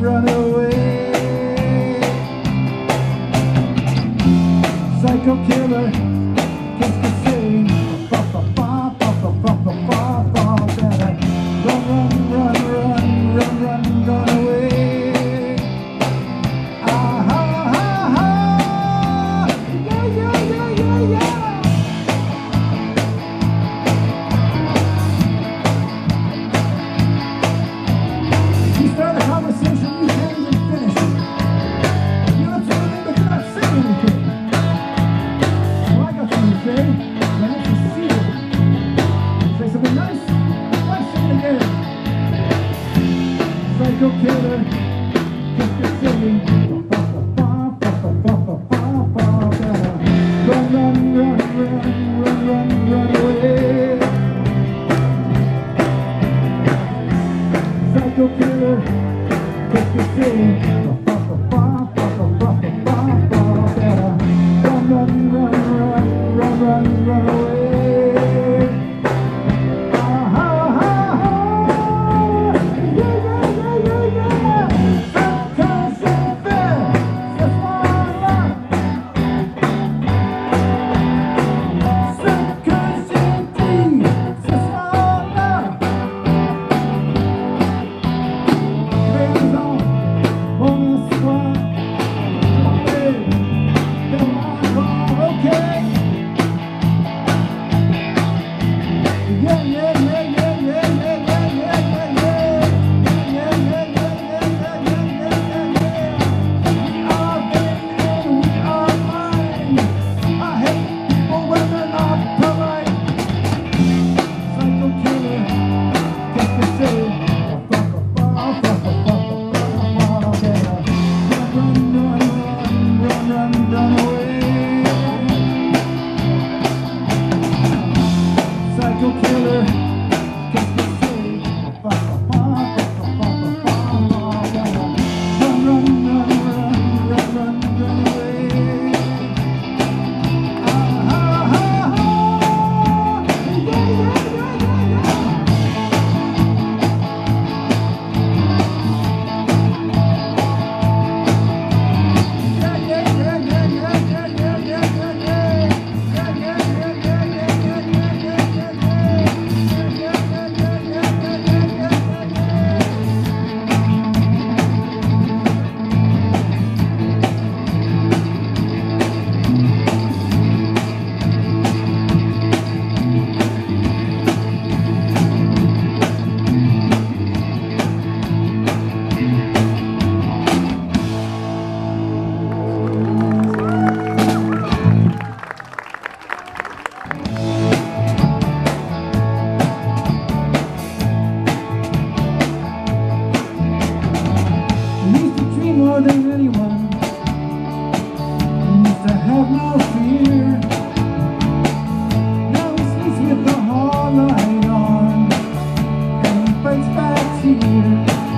run away. Psycho killer, qu'est-ce que c'est? Run away. Ah ha ha ha, yeah yeah yeah yeah yeah. You start a conversation, you can't even finish it. You don't say anything, but you're not saying anything. Well, I got something to say, but it's a secret. Say something nice, nice thing again. Psycho killer, qu'est-ce que c'est? Run, run, run, run, run, run, run away. Psycho killer, qu'est-ce que c'est? Run, run, run, run, run, run, run away. Ah ha ha ha, yeah yeah yeah yeah yeah. Sometimes c'est fait, ce soir-là. Ce que j'ai dit, ce soir-là. Raison, mon espoir, tombé dans ma mort, ok. Yeah, yeah, yeah, yeah, yeah, yeah, yeah, yeah, yeah, yeah. Yeah, yeah, yeah, yeah, yeah, yeah, yeah, yeah. We are getting in, we are mine. I hate people when they're not polite. Psycho killer, qu'est-ce que c'est? Run, run, run, run, run away. Psycho killer, qu'est-ce que c'est? Run, run, run, run, run, run, run away. Ah ha ha ha, yeah yeah yeah yeah yeah. Yeah yeah yeah yeah yeah yeah yeah yeah yeah yeah. Yeah yeah yeah yeah yeah yeah yeah yeah yeah yeah. Yeah yeah yeah yeah yeah yeah yeah yeah yeah. I used to dream more than anyone. I used to have no fear. Now he sleeps with the hall light on, and he fights back here.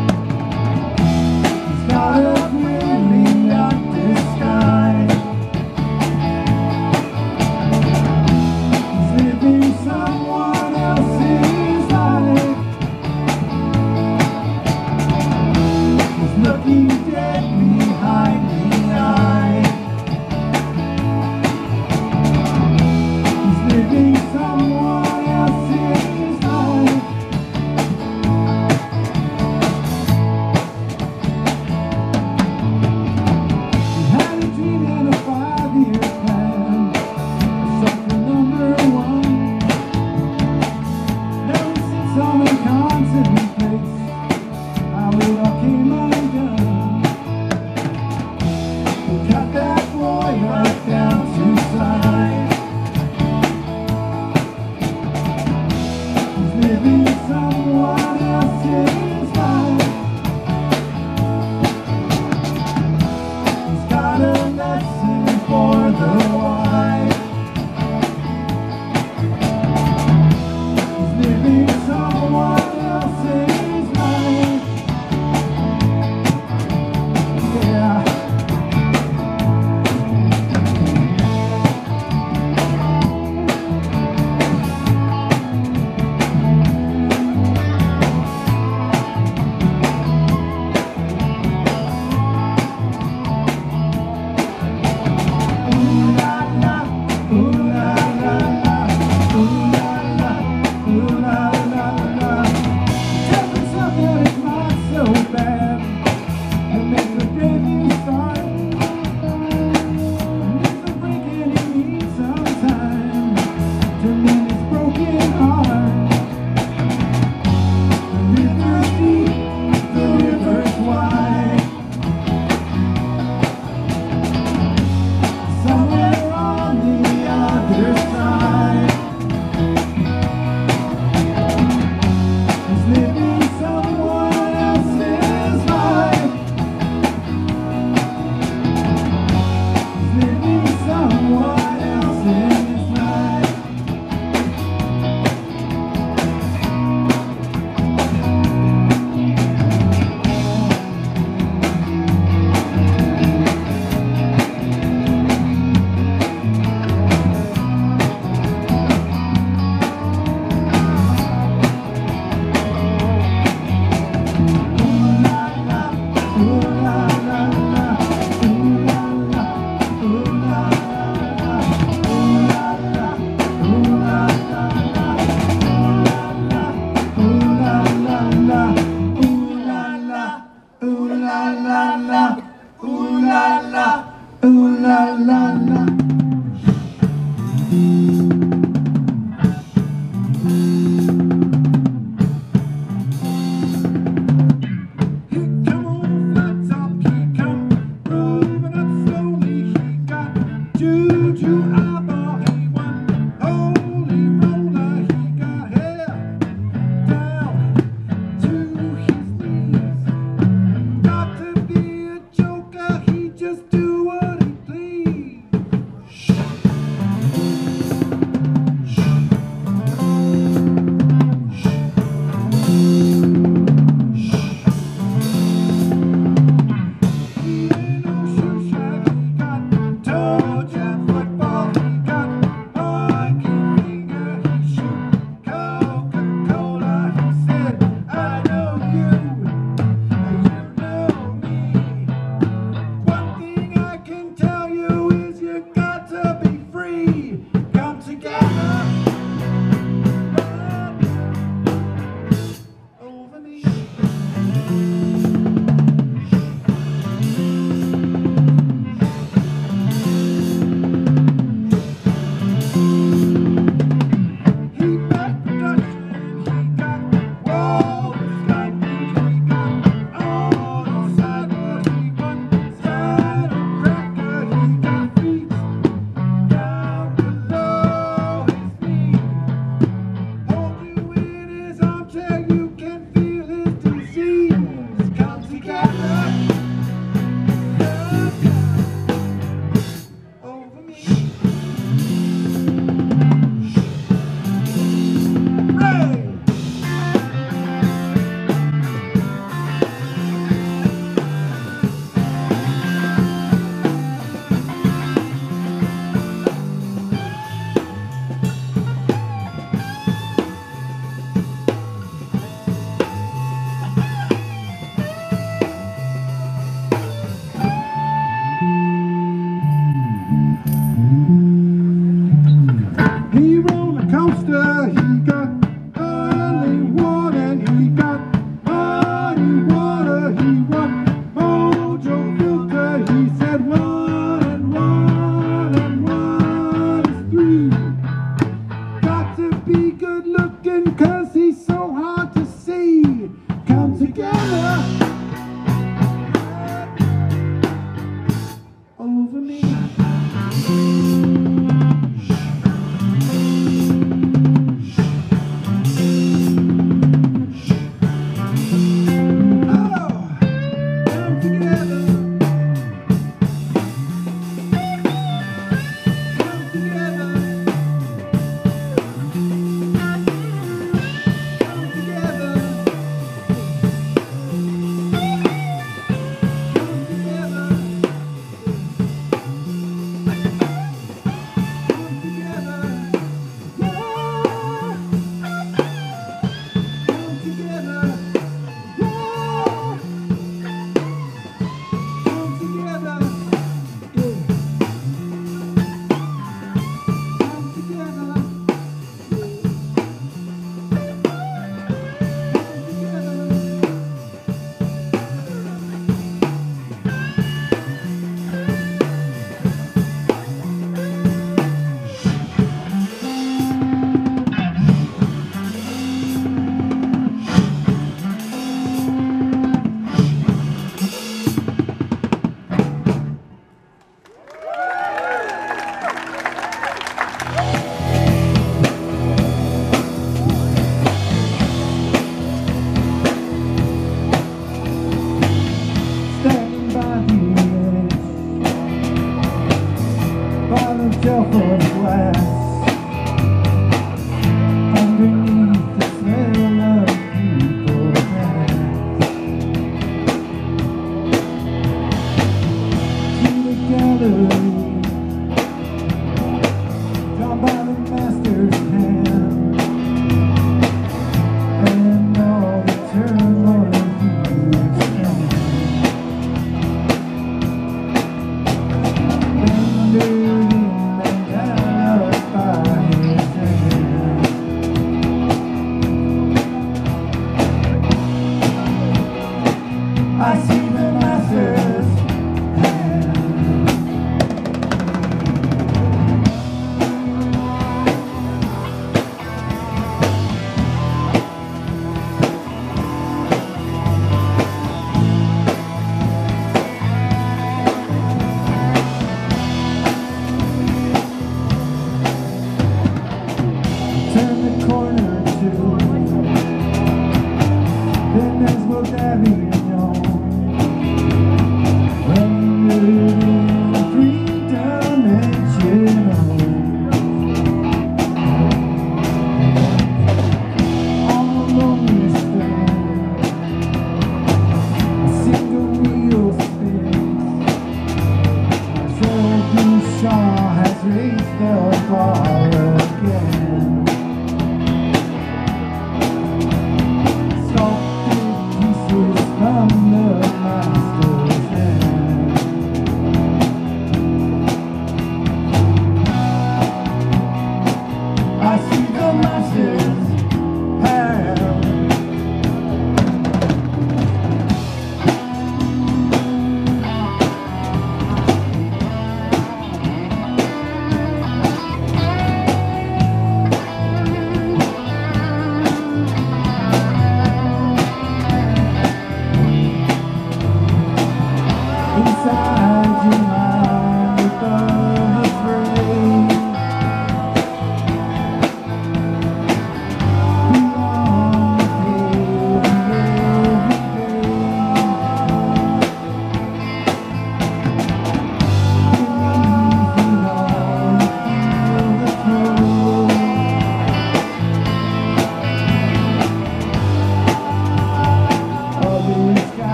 He's got a really dark disguise. He's living someone else's life. He's looking deadly la la, ooh la la la. I see the masses.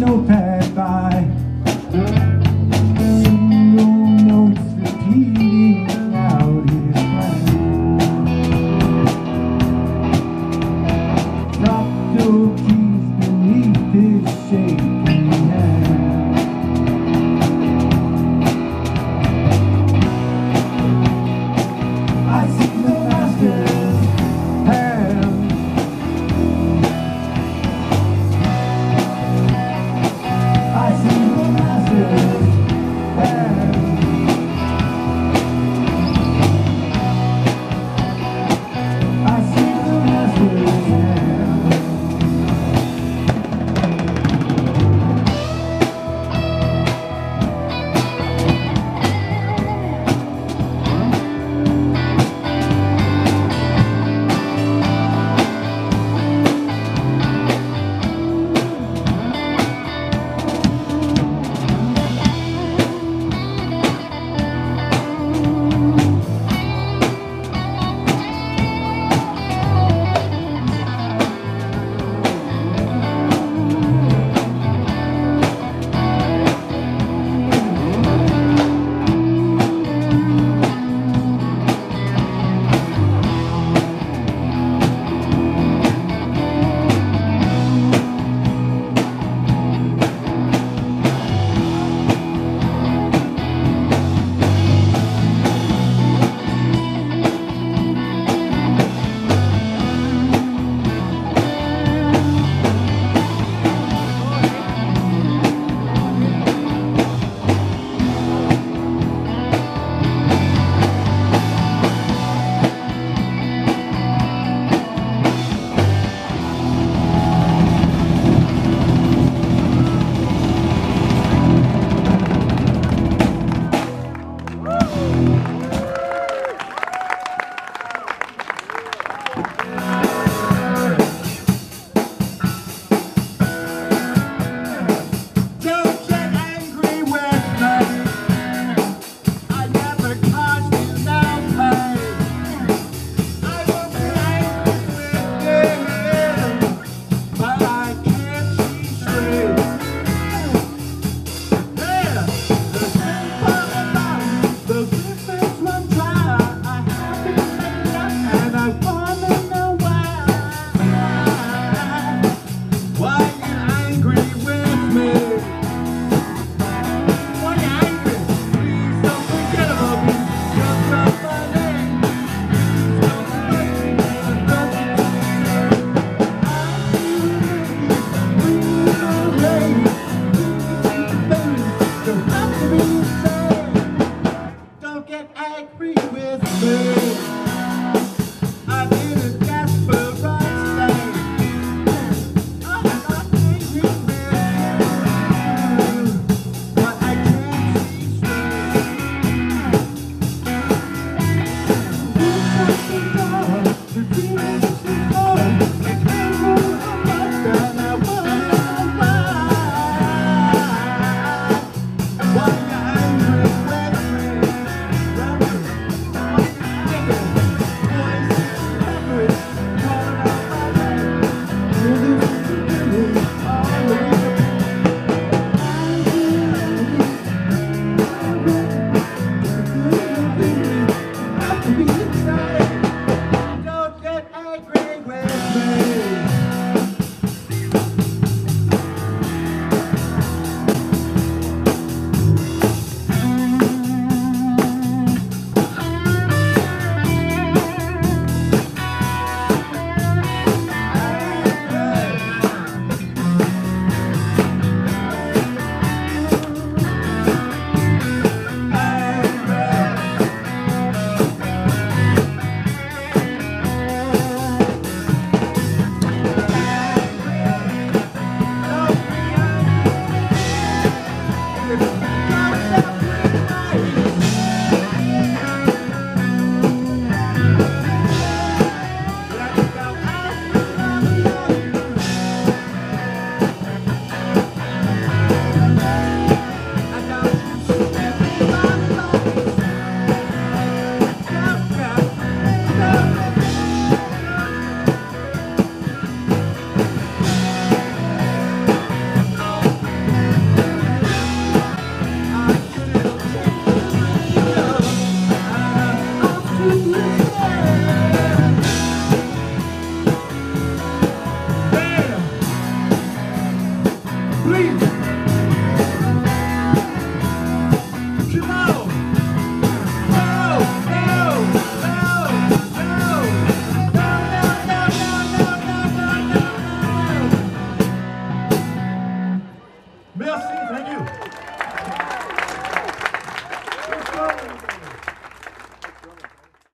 notepad by single notes repeating out his plan. Dropped your keys beneath his shaking hand. I see the master's hand. Please. Come on. No, no, no, no. No, no, no, no, no, no, no, no, no. Merci, thank you.